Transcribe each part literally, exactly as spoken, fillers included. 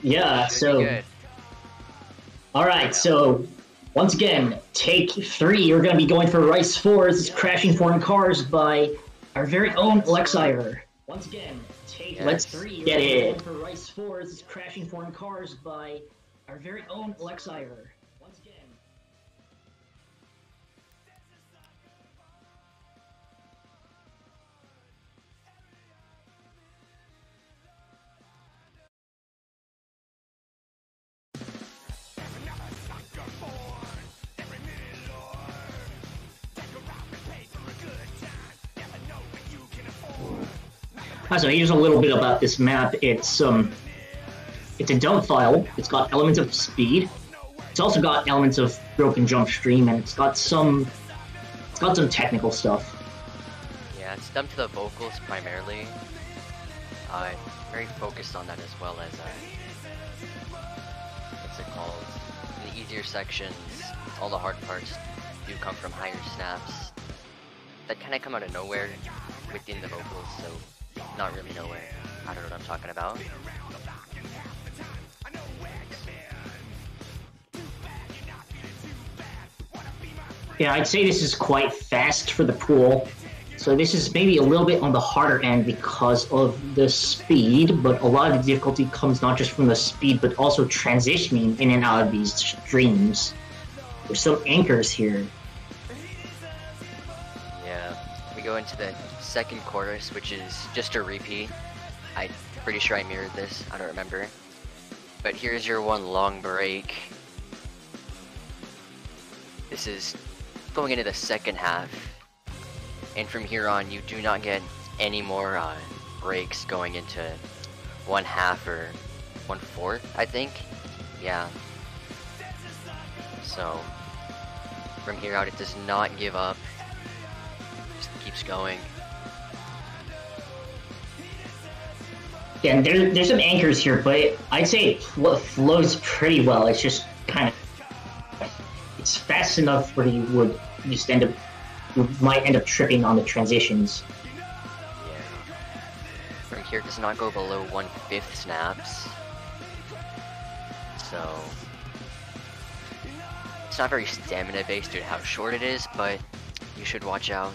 Yeah, Should be so, good. alright, so, once again, take three, we're gonna be going for Rice fours, Crashing Foreign Cars by our very own Alexire. Once again, take Yes. let's get it. For Rice fours, Crashing Foreign Cars by our very own Alexire. Once again. So here's a little bit about this map. It's um, it's a dump file. It's got elements of speed. It's also got elements of broken jump stream, and it's got some, it's got some technical stuff. Yeah, it's dumped to the vocals primarily. Uh, very focused on that as well as uh, what's it called? In the easier sections, all the hard parts do come from higher snaps that kind of come out of nowhere within the vocals. So. Not really nowhere. I don't know what I'm talking about. Yeah, I'd say this is quite fast for the pool. So this is maybe a little bit on the harder end because of the speed, but a lot of the difficulty comes not just from the speed, but also transitioning in and out of these streams. There's some anchors here. Yeah, we go into the second chorus, which is just a repeat. I'm pretty sure I mirrored this, I don't remember. But here's your one long break. This is going into the second half. And from here on, you do not get any more uh, breaks going into one half or one fourth, I think. Yeah. So, from here out, it does not give up. Just keeps going. Yeah, there, there's some anchors here, but I'd say it fl flows pretty well. It's just kind of, it's fast enough where you would just end up, you might end up tripping on the transitions. Yeah. From here, it does not go below one fifth snaps. So, it's not very stamina based due to how short it is, but you should watch out.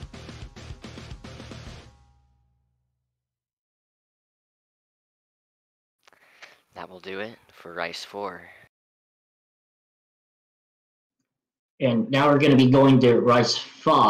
That will do it for Rice four. And now we're going to be going to Rice five.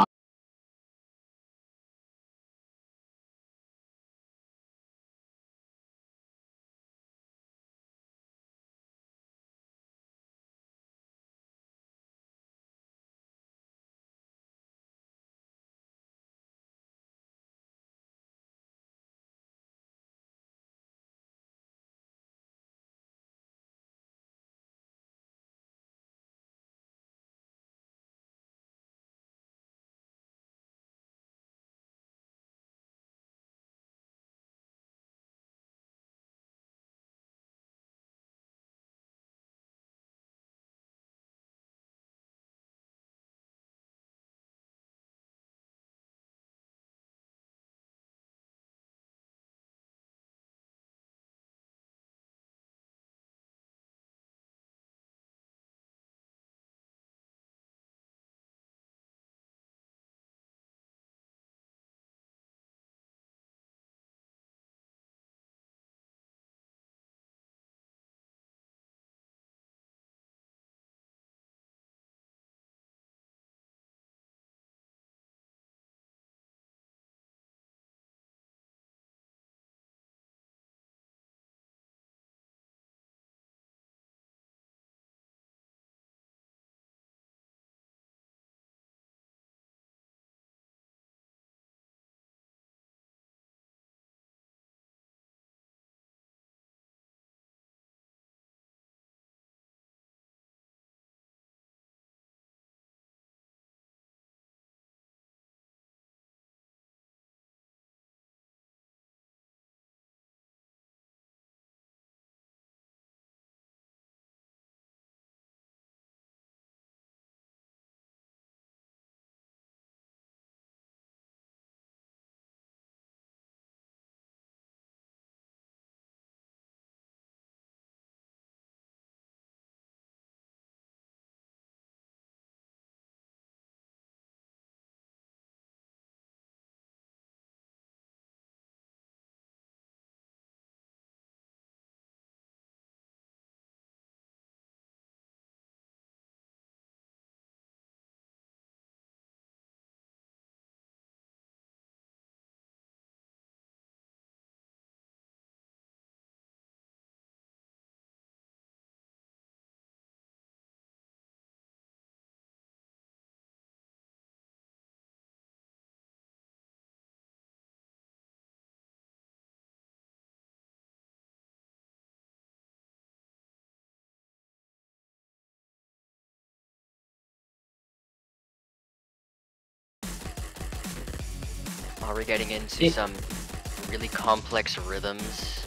Are we getting into it, some really complex rhythms?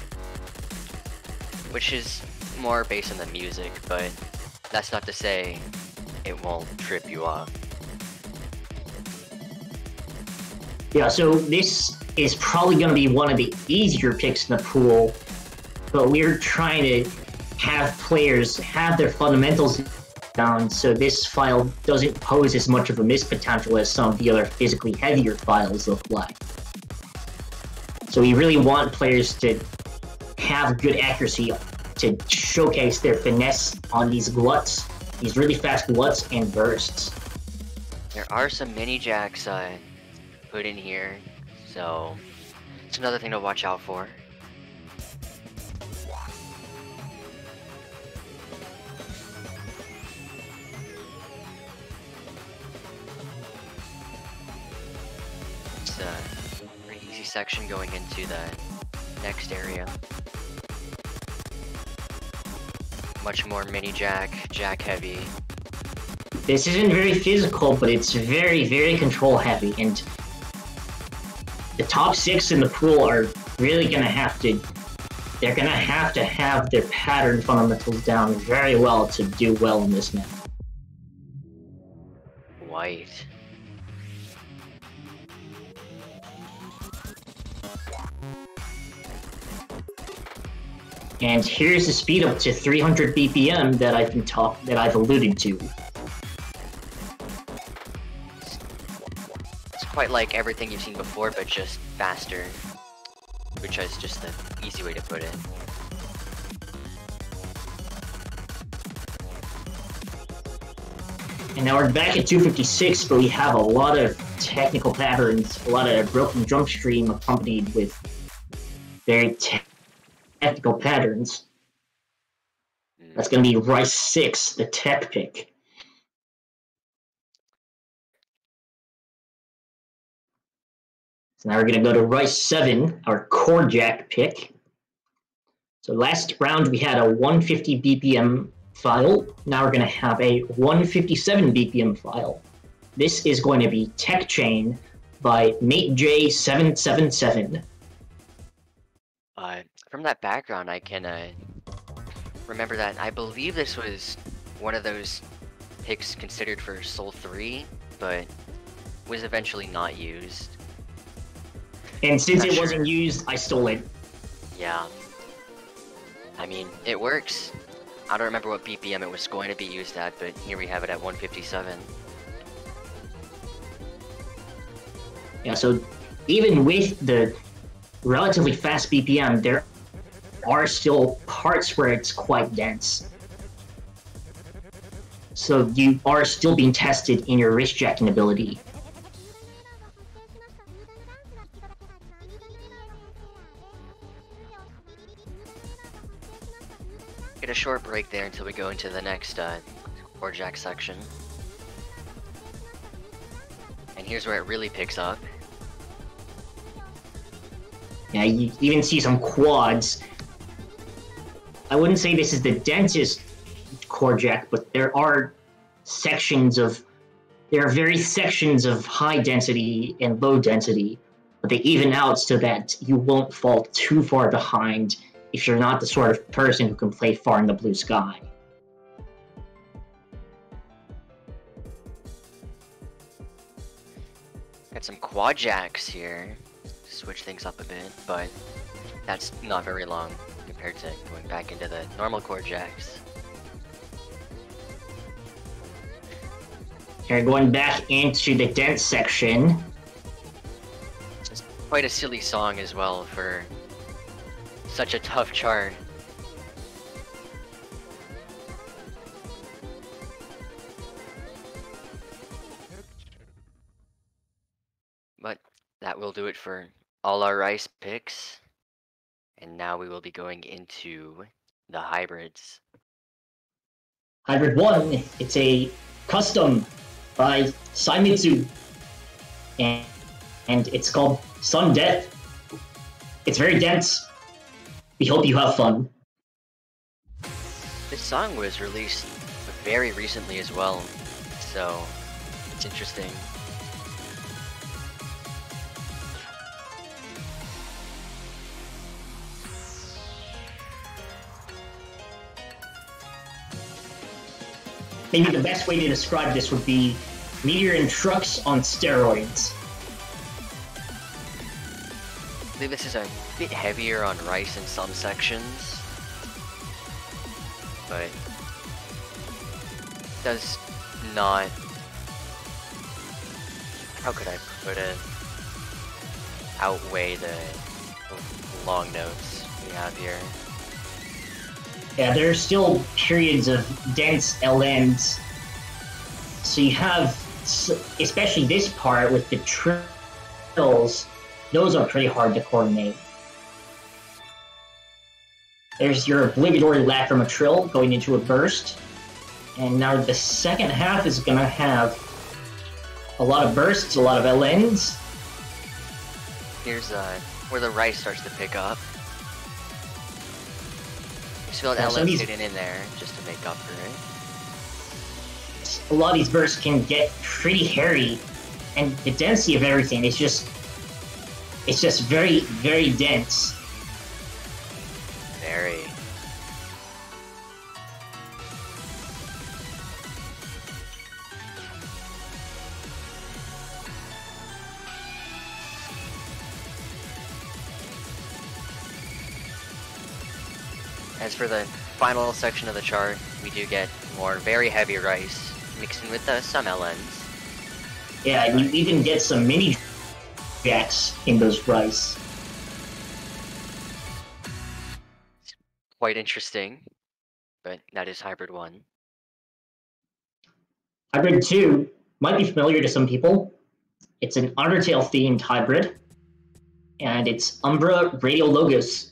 Which is more based on the music, but that's not to say it won't trip you off. Yeah, so this is probably going to be one of the easier picks in the pool, but we're trying to have players have their fundamentals down so this file doesn't pose as much of a miss potential as some of the other physically heavier files look like. So we really want players to have good accuracy to showcase their finesse on these gluts, these really fast gluts and bursts. There are some mini jacks uh, put in here, so it's another thing to watch out for. It's a pretty easy section going into the next area. Much more mini jack, jack heavy. This isn't very physical, but it's very, very control heavy, and the top six in the pool are really gonna have to, they're gonna have to have their pattern fundamentals down very well to do well in this map. White. And here's the speed up to three hundred B P M that I've been talk that I've alluded to. It's quite like everything you've seen before, but just faster, which is just the easy way to put it. And now we're back at two fifty-six, but we have a lot of technical patterns, a lot of broken drum stream accompanied with very te technical patterns. That's going to be Rice six, the tech pick. So now we're going to go to Rice seven, our core jack pick. So last round we had a one fifty B P M file. Now we're going to have a one fifty-seven B P M file. This is going to be Tech Chain by Mate J seven seven seven. Uh, from that background, I can uh, remember that I believe this was one of those picks considered for Soul three, but was eventually not used. And since Not it sure. wasn't used, I stole it. Yeah. I mean, it works. I don't remember what B P M it was going to be used at, but here we have it at one fifty-seven. Yeah, so even with the relatively fast B P M, there are still parts where it's quite dense. So you are still being tested in your wrist jacking ability. Get a short break there until we go into the next uh, core jack section. And here's where it really picks up. Yeah, you even see some quads. I wouldn't say this is the densest core jack, but there are sections of, there are various sections of high density and low density, but they even out so that you won't fall too far behind if you're not the sort of person who can play far in the blue sky. Got some quad jacks here. Switch things up a bit, but that's not very long compared to going back into the normal core jacks. Here, going back into the dense section. It's quite a silly song as well for such a tough chart. But that will do it for all our Rice picks. And now we will be going into the hybrids. Hybrid one, it's a custom by Saimitsu. And, and it's called Sun Death. It's very dense. We hope you have fun. This song was released very recently as well, so it's interesting. maybe the best way to describe this would be Meteor and Trucks on steroids. I believe this is a bit heavier on rice in some sections, but does not, how could I put it, outweigh the long notes we have here. Yeah, there are still periods of dense L Ns. So you have, especially this part with the trills, those are pretty hard to coordinate. There's your obligatory lacrima trill going into a burst. And now the second half is going to have a lot of bursts, a lot of L Ns. Here's uh, where the rice starts to pick up. Just feel an Yeah, L so N these- hidden in there just to make up for it. A lot of these bursts can get pretty hairy, and the density of everything is just, it's just very, very dense. Very. As for the final section of the chart, we do get more very heavy rice mixed in with uh, some L Ns. Yeah, and you even get some mini jacks in those rice. Quite interesting, but that is Hybrid one. Hybrid two might be familiar to some people. It's an Undertale themed hybrid, and it's Umbra Radial Logos.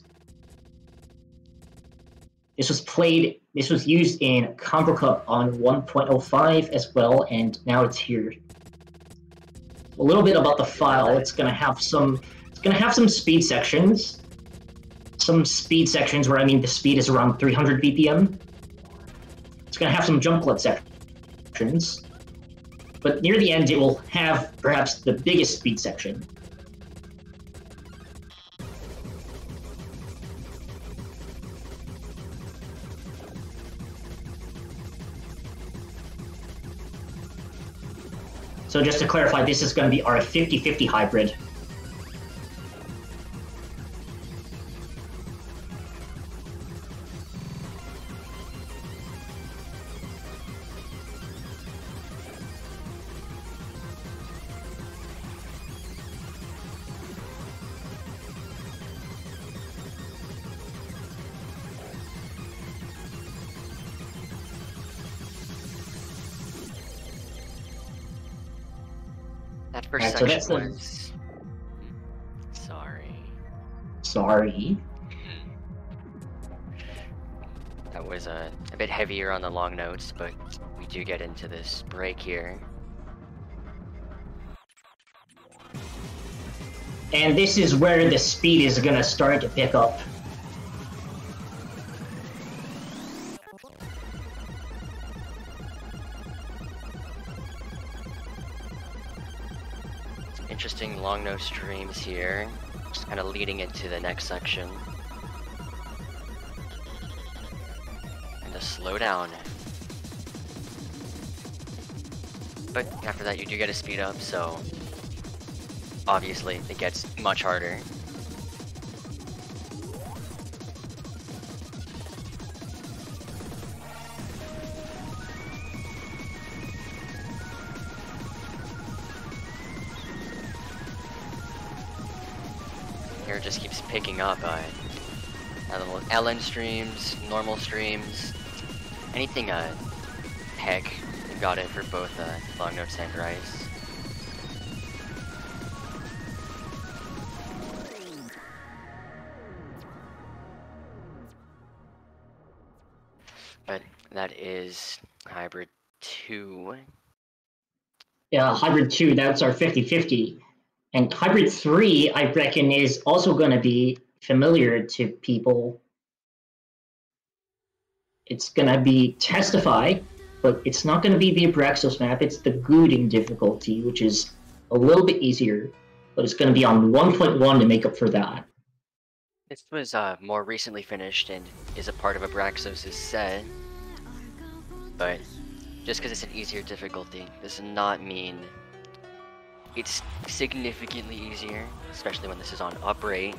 This was played, this was used in Combo Cup on one point oh five as well, and now it's here. A little bit about the file. It's gonna have some, it's gonna have some speed sections. Some speed sections where I mean the speed is around three hundred B P M. It's gonna have some jump cut sections. But near the end, it will have perhaps the biggest speed section. So just to clarify, this is going to be our fifty fifty hybrid. That first Alright, so that's section the- was... Sorry. Sorry. That was uh, a bit heavier on the long notes, but we do get into this break here. And this is where the speed is going to start to pick up. Interesting long nose streams here, just kind of leading into the next section. And a slowdown. But after that you do get a speed up, so obviously it gets much harder. Here it just keeps picking up uh, L N streams, normal streams, anything uh, heck, you've got it for both uh, long notes and rice. But that is Hybrid two. Yeah, Hybrid two, that's our fifty fifty. And Hybrid three, I reckon, is also going to be familiar to people. It's going to be Testify, but it's not going to be the Abraxos map, it's the Gooding difficulty, which is a little bit easier, but it's going to be on one point one to make up for that. This was uh, more recently finished and is a part of Abraxos' set, but just because it's an easier difficulty does not mean it's significantly easier, especially when this is on upright.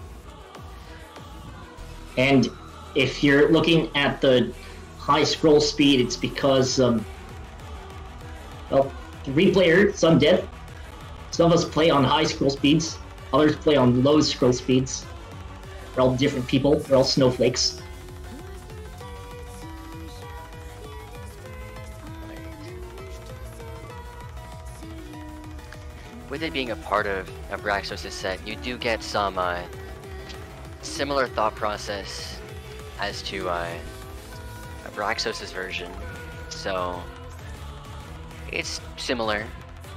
And if you're looking at the high scroll speed, it's because, um, well, three player, some dev, some of us play on high scroll speeds, others play on low scroll speeds. We're all different people, we're all snowflakes. With it being a part of Abraxos' set, you do get some uh, similar thought process as to uh, Abraxos' version, so it's similar.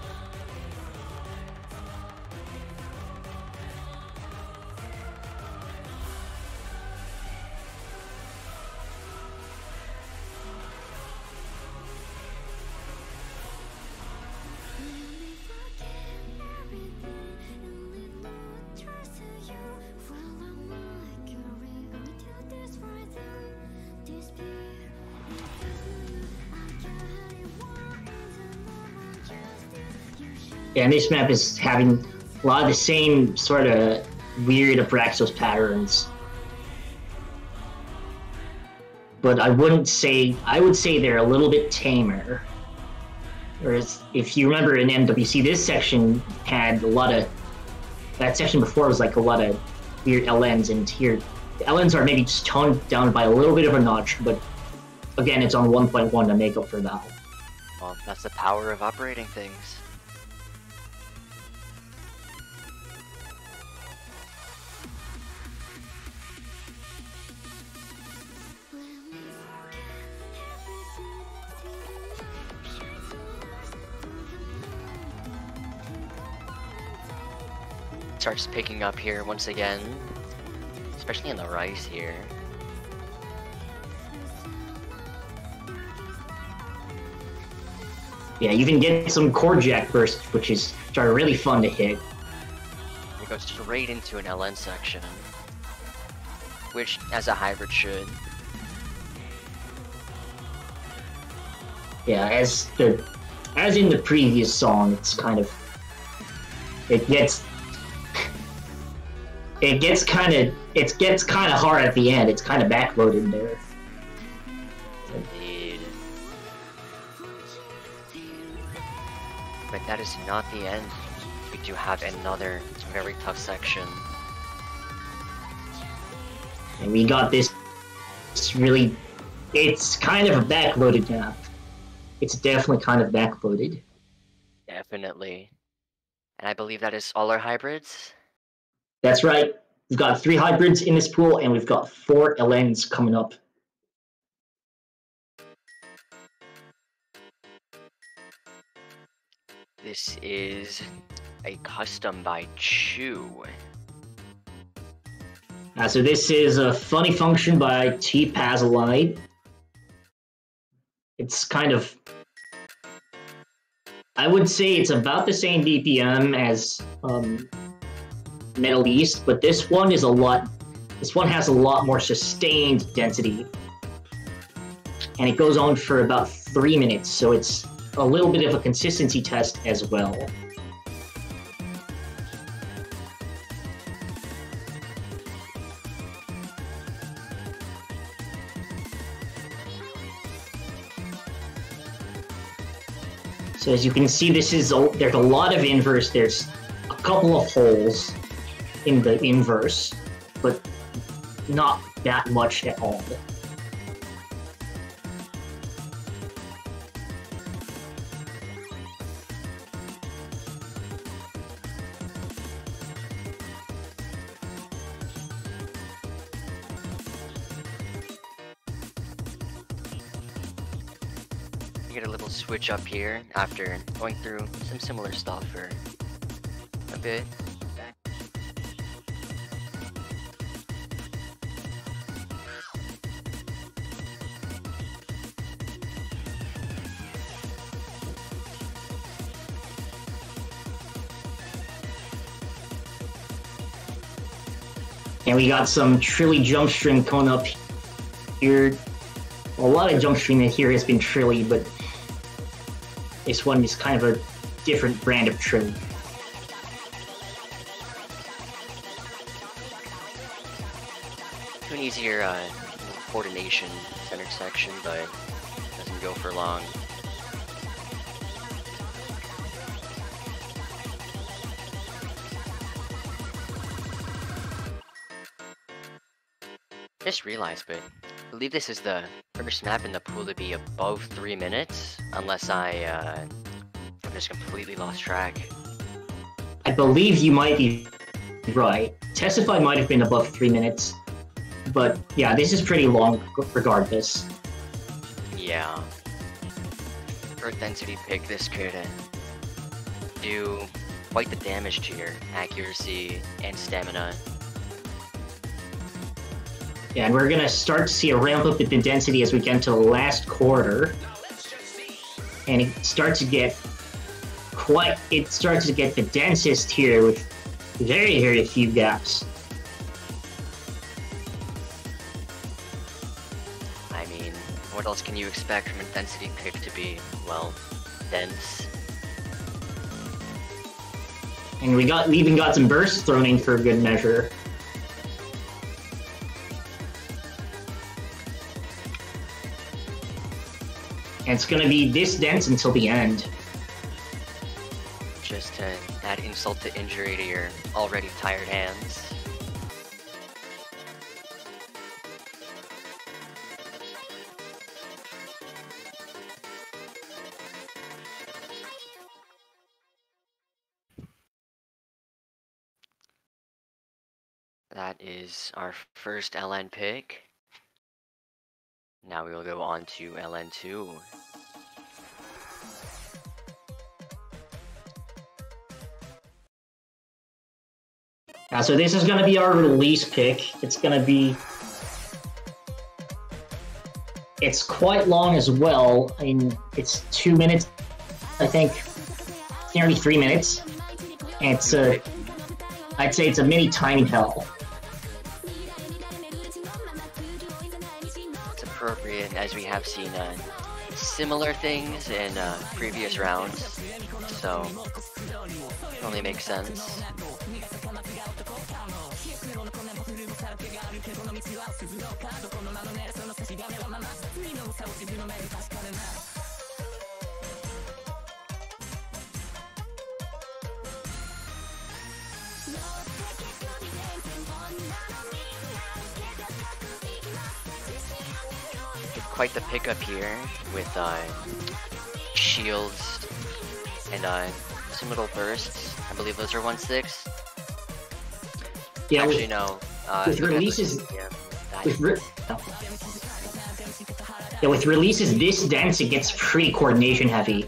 Yeah, and this map is having a lot of the same sort of weird Abraxos patterns. But I wouldn't say, I would say they're a little bit tamer. Whereas, if you remember in M W C, this section had a lot of, that section before was like a lot of weird L Ns, and here, the L Ns are maybe just toned down by a little bit of a notch, but again, it's on one point one to make up for that. Well, that's the power of operating things. Starts picking up here once again, especially in the rise here. Yeah, you can get some core jack bursts, which is which are really fun to hit. It goes straight into an L N section, which, as a hybrid, should. Yeah, as the as in the previous song, it's kind of it gets it gets kind of it gets kind of hard at the end. It's kind of backloaded there. Indeed. But that is not the end. We do have another very tough section. And we got this. It's really, it's kind of a backloaded map. It's definitely kind of backloaded. Definitely. And I believe that is all our hybrids. That's right. We've got three hybrids in this pool, and we've got four L Ns coming up. This is a custom by Chu. Uh, so this is a funny function by T Pazolite. It's kind of, I would say it's about the same B P M as um, Metal East, but this one is a lot, this one has a lot more sustained density. And it goes on for about three minutes, so it's a little bit of a consistency test as well. So as you can see, this is a, there's a lot of inverse. There's a couple of holes in the inverse, but not that much at all. You get a little switch up here after going through some similar stuff for a bit. And we got some Trilly jump string coming up here. A lot of jump string here has been Trilly, but This one is kind of a different brand of trim. To an easier uh, coordination center section, but doesn't go for long. Just realized, but I believe this is the first map in the pool to be above three minutes, unless I, uh, I've just completely lost track. I believe you might be right. Testify might have been above three minutes, but yeah, this is pretty long regardless. Yeah. For a density pick, this could uh, do quite the damage to your accuracy and stamina. Yeah, and we're gonna start to see a ramp up in the density as we get into the last quarter. And it starts to get quite, it starts to get the densest here with very, very few gaps. I mean, what else can you expect from a density pick to be, well, dense? And we got, we even got some bursts thrown in for a good measure. And it's gonna be this dense until the end. Just to add insult to injury to your already tired hands. That is our first L N pick. Now we will go on to L N two. Uh, so this is going to be our release pick. It's going to be... It's quite long as well. I mean, it's two minutes, I think. It's nearly three minutes. And it's a... I'd say it's a mini tiny hell. It's appropriate, as we have seen uh, similar things in uh, previous rounds, so it only makes sense. Quite the pickup here with uh, shields and uh, some little bursts. I believe those are one six. Yeah, Actually, with, no. Uh, with releases, yeah, with re yeah, with releases this dense, it gets pretty coordination heavy.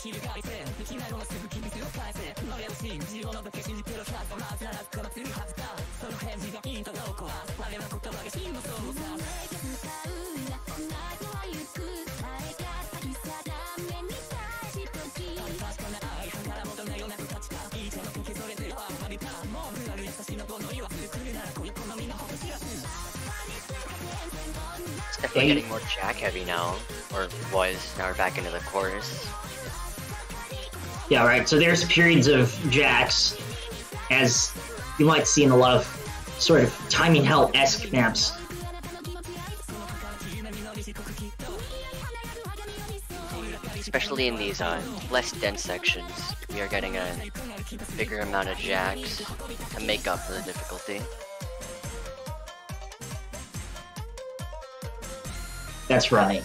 Definitely getting more jack heavy now, or was. Now we're back into the chorus. Yeah, right. So there's periods of jacks, as you might see in a lot of sort of timing hell-esque maps. Especially in these uh, less dense sections, we are getting a bigger amount of jacks to make up for the difficulty. That's right.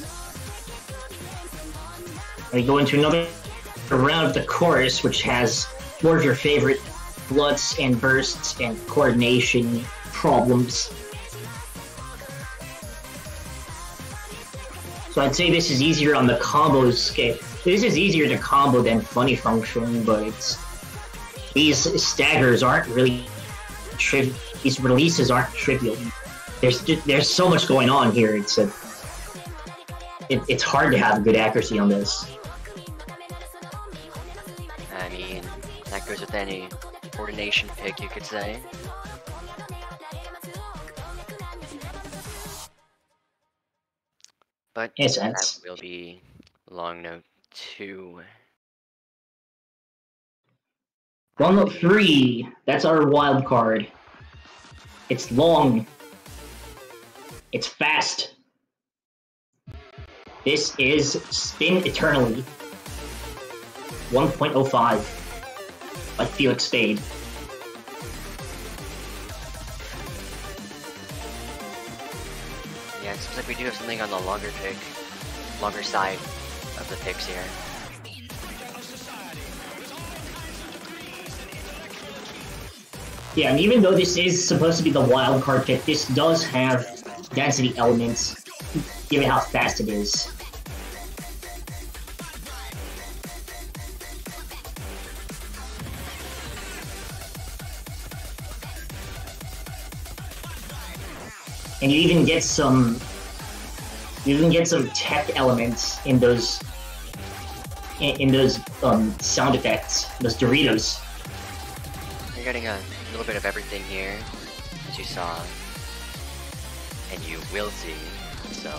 We go into another round of the chorus, which has more of your favorite bloods and bursts and coordination problems. So I'd say this is easier on the combo scale. This is easier to combo than funny function, but it's these staggers aren't really tri these releases aren't trivial. There's just, there's so much going on here. It's a it, it's hard to have good accuracy on this. I mean, that goes with any coordination pick, you could say. But In a sense. that will be long note two. one oh three, that's our wild card. It's long. It's fast. This is Spin Eternally. one point oh five by Felix Spade. Yeah, it seems like we do have something on the longer pick, longer side of the picks here. Yeah, and even though this is supposed to be the wild card pick, this does have density elements, given how fast it is. And you even get some, you even get some tech elements in those, in, in those um, sound effects, those Doritos. You're getting a little bit of everything here, as you saw, and you will see, so...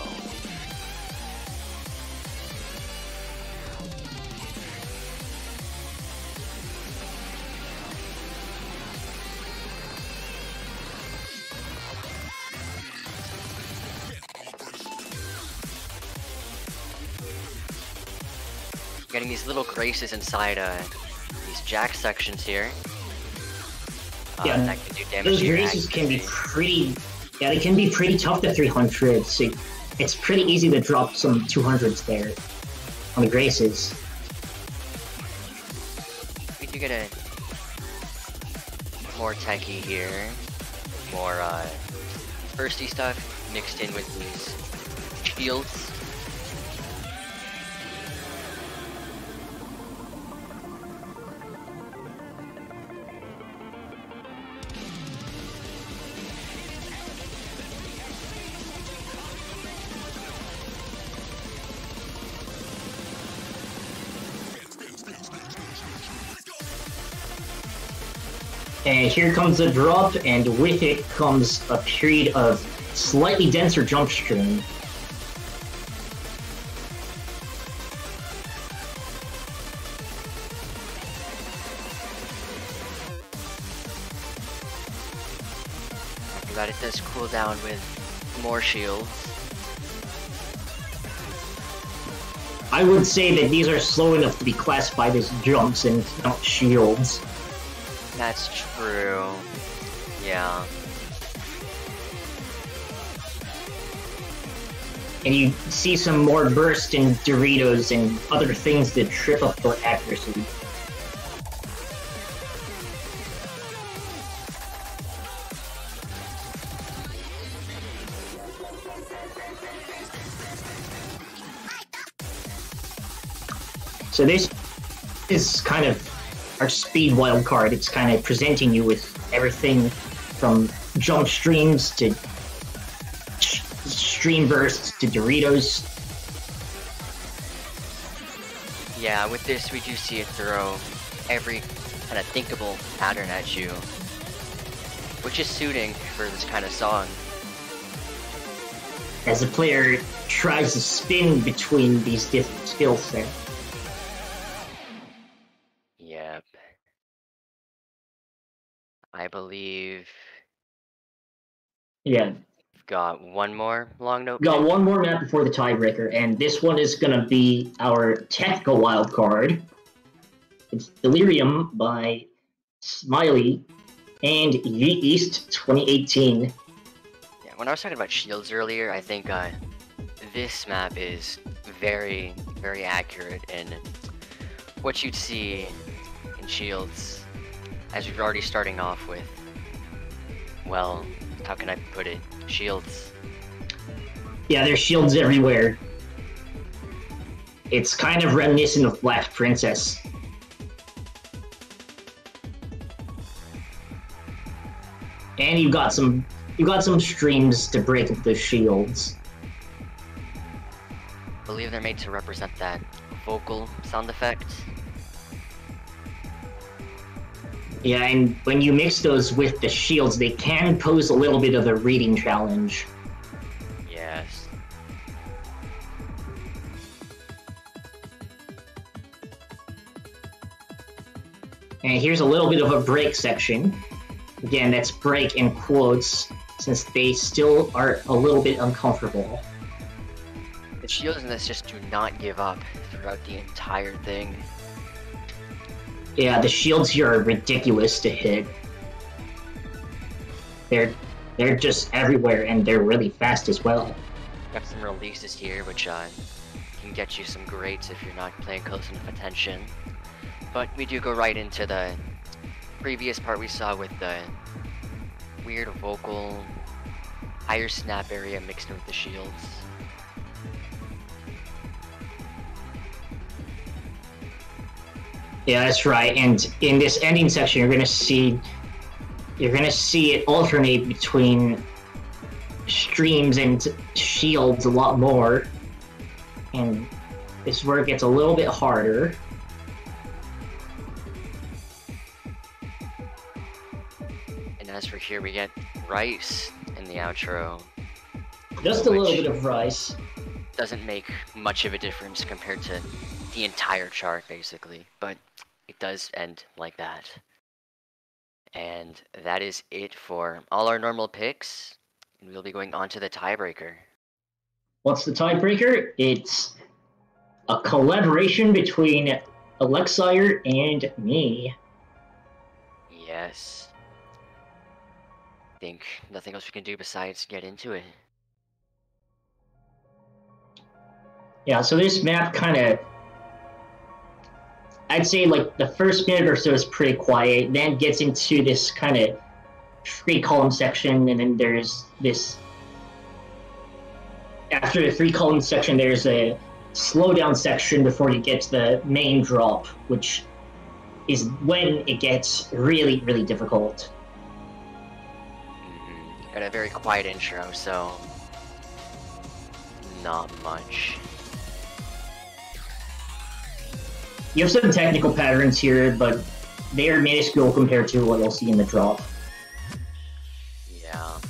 Getting these little graces inside uh, these jack sections here. Uh, yeah, that can do damage. Those graces can be pretty. Yeah, they can be pretty tough to three hundred. So it's pretty easy to drop some two hundreds there on the graces. We do get a more techie here, more uh, bursty stuff mixed in with these shields. And here comes the drop, and with it comes a period of slightly denser jump stream. But it does cool down with more shields. I would say that these are slow enough to be classified as jumps and not shields. That's true. Yeah. And you see some more burst in Doritos and other things that trip up your accuracy. So this is kind of our speed wildcard. It's kind of presenting you with everything from jump streams to stream bursts to Doritos. Yeah, with this we do see it throw every kind of thinkable pattern at you, which is suiting for this kind of song. As the player tries to spin between these different skills there. Yep. I believe Yeah. we've got one more long note. Got pick. one more map before the tiebreaker, and this one is gonna be our technical wild card. It's Delirium by Smiley and Yeet East twenty eighteen. Yeah, when I was talking about shields earlier, I think uh, this map is very, very accurate in what you'd see in shields, as we're already starting off with, well, how can I put it, shields. Yeah, there's shields everywhere. It's kind of reminiscent of Black Princess. And you've got some you got some streams to break into the shields. I believe they're made to represent that vocal sound effect. Yeah, and when you mix those with the shields, they can pose a little bit of a reading challenge. Yes. And here's a little bit of a break section. Again, that's break in quotes, since they still are a little bit uncomfortable. The shields in this just do not give up throughout the entire thing. Yeah, the shields here are ridiculous to hit. They're they're just everywhere, and they're really fast as well. Got some releases here, which uh, can get you some greats if you're not paying close enough attention. But we do go right into the previous part we saw with the weird vocal higher snap area mixed in with the shields. Yeah, that's right. And in this ending section, you're gonna see you're gonna see it alternate between streams and shields a lot more, and this is where it gets a little bit harder. And as for here, we get Rice in the outro. Just a little bit of Rice. Doesn't make much of a difference compared to the entire chart, basically, but it does end like that. And that is it for all our normal picks. We'll be going on to the tiebreaker. What's the tiebreaker? It's a collaboration between Alexire and me. Yes. I think nothing else we can do besides get into it. Yeah, so this map kind of, I'd say like the first minute or so is pretty quiet, then gets into this kind of three column section, and then there's this, after the three column section, there's a slowdown section before you get to the main drop, which is when it gets really, really difficult. Mm-hmm. Got a very quiet intro, so not much. You have some technical patterns here, but they are minuscule compared to what you'll see in the drop. Yeah.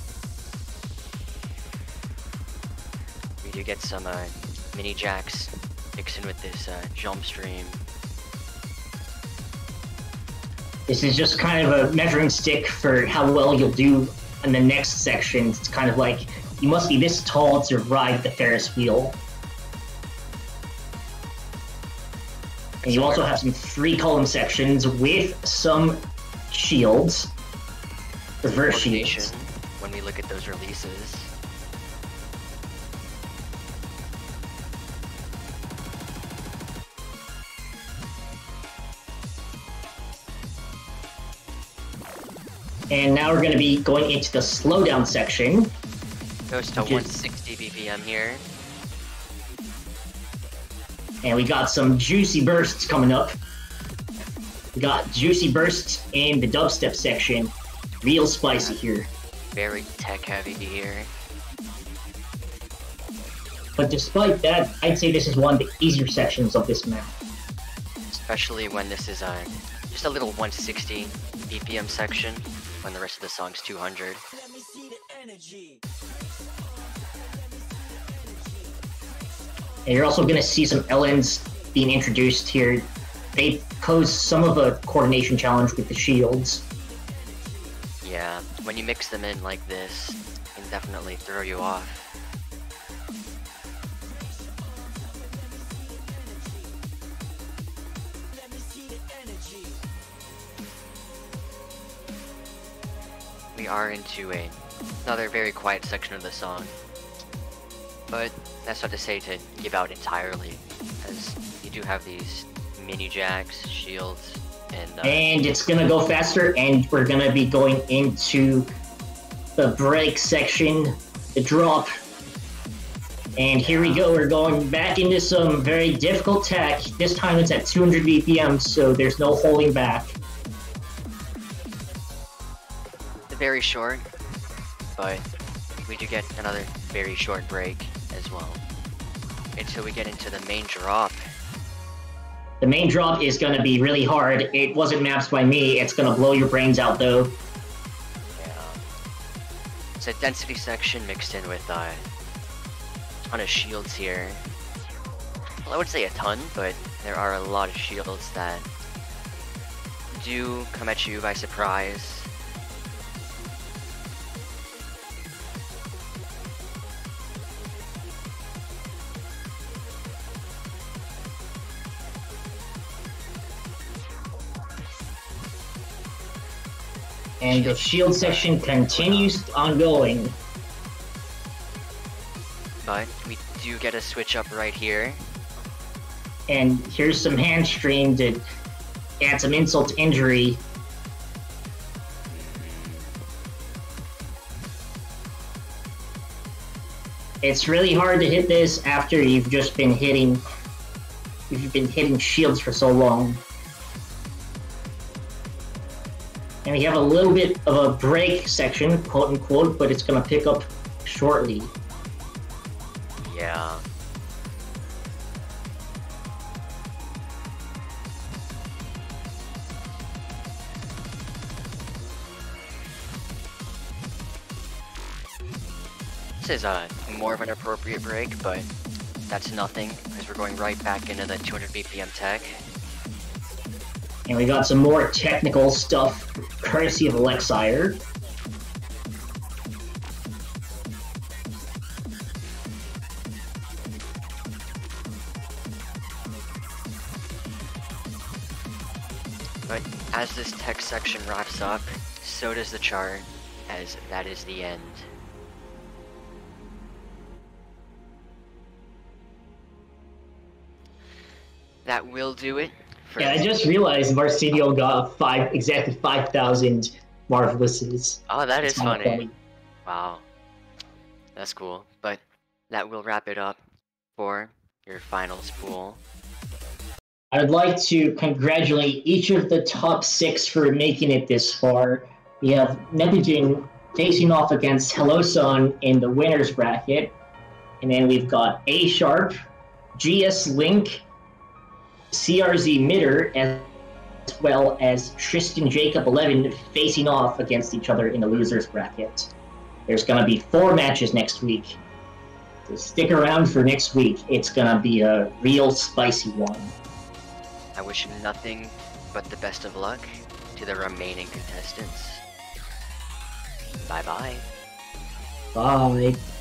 We do get some uh, mini jacks mixed in with this uh, jump stream. This is just kind of a measuring stick for how well you'll do in the next section. It's kind of like, you must be this tall to ride the Ferris wheel. And you also have some three column sections with some shields, reverse shields. When we look at those releases. And now we're going to be going into the slowdown section. Goes to one sixty B P M here. And we got some juicy bursts coming up. We got juicy bursts in the dubstep section. Real spicy here. Very tech heavy here. But despite that, I'd say this is one of the easier sections of this map. Especially when this is a, just a little one sixty B P M section, when the rest of the song's two hundred. And you're also going to see some L Ns being introduced here. They pose some of a coordination challenge with the shields. Yeah, when you mix them in like this, it can definitely throw you off. We are into a, another very quiet section of the song. But that's not to say to give out entirely, as you do have these mini jacks, shields, and... Uh, and it's gonna go faster, and we're gonna be going into the break section, the drop. And here we go, we're going back into some very difficult tech. This time it's at two hundred B P M, so there's no holding back. Very short, but we do get another very short break as well, until we get into the main drop. The main drop is going to be really hard. It wasn't mapped by me. It's going to blow your brains out, though. Yeah. It's a density section mixed in with uh, a ton of shields here. Well, I would say a ton, but there are a lot of shields that do come at you by surprise. And the shield section continues ongoing. But we do get a switch up right here. And here's some hand strain to add some insult to injury. It's really hard to hit this after you've just been hitting you've been hitting shields for so long. And we have a little bit of a break section, quote unquote, but it's gonna pick up shortly. Yeah. This is a more of an appropriate break, but that's nothing, because we're going right back into the two hundred B P M tech. And we got some more technical stuff, courtesy of Alexire. But as this tech section wraps up, so does the chart, as that is the end. That will do it. For Yeah, I just realized Marcinio got five exactly five thousand Marvelouses. Oh, that is That's kinda funny. Wow. That's cool. But that will wrap it up for your finals pool. I would like to congratulate each of the top six for making it this far. We have Neptune facing off against Hellosun in the winners bracket. And then we've got A Sharp, G S Link, C R Z Mitter, as well as Tristan Jacob eleven facing off against each other in the losers bracket. There's going to be four matches next week. So stick around for next week. It's going to be a real spicy one. I wish nothing but the best of luck to the remaining contestants. Bye-bye. Bye.